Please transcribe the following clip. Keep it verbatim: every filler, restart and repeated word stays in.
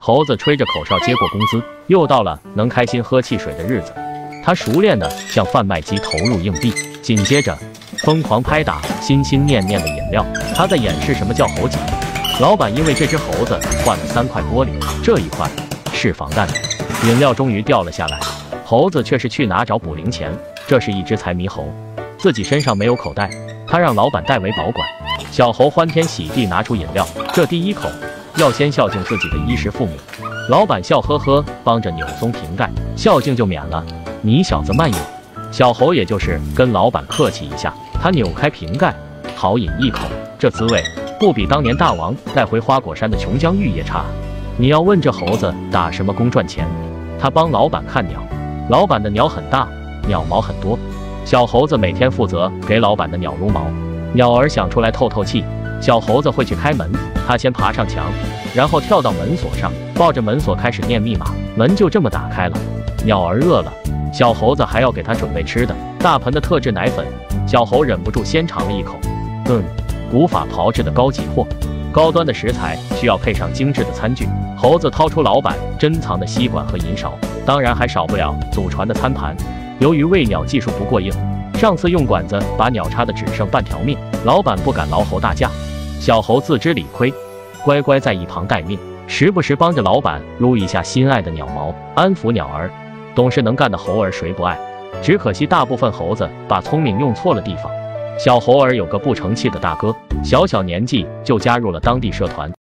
猴子吹着口哨接过工资，又到了能开心喝汽水的日子。他熟练地向贩卖机投入硬币，紧接着疯狂拍打心心念念的饮料。他在演示什么叫猴急。老板因为这只猴子换了三块玻璃，这一块是防弹的。饮料终于掉了下来，猴子却是去哪找补零钱？这是一只财迷猴，自己身上没有口袋，他让老板代为保管。小猴欢天喜地拿出饮料，这第一口要先孝敬自己的衣食父母。老板笑呵呵，帮着扭松瓶盖，孝敬就免了，你小子慢用。小猴也就是跟老板客气一下，他扭开瓶盖，好饮一口，这滋味不比当年大王带回花果山的琼浆玉液差。你要问这猴子打什么工赚钱？他帮老板看鸟，老板的鸟很大，鸟毛很多。小猴子每天负责给老板的鸟撸毛，鸟儿想出来透透气，小猴子会去开门。他先爬上墙，然后跳到门锁上，抱着门锁开始念密码，门就这么打开了。鸟儿饿了，小猴子还要给它准备吃的，大盆的特制奶粉。小猴忍不住先尝了一口，嗯，古法炮制的高级货，高端的食材需要配上精致的餐具。猴子掏出老板珍藏的吸管和银勺，当然还少不了祖传的餐盘。由于喂鸟技术不过硬，上次用管子把鸟插的只剩半条命，老板不敢劳猴大驾。小猴自知理亏，乖乖在一旁待命，时不时帮着老板撸一下心爱的鸟毛，安抚鸟儿。懂事能干的猴儿谁不爱？只可惜大部分猴子把聪明用错了地方。小猴儿有个不成器的大哥，小小年纪就加入了当地社团，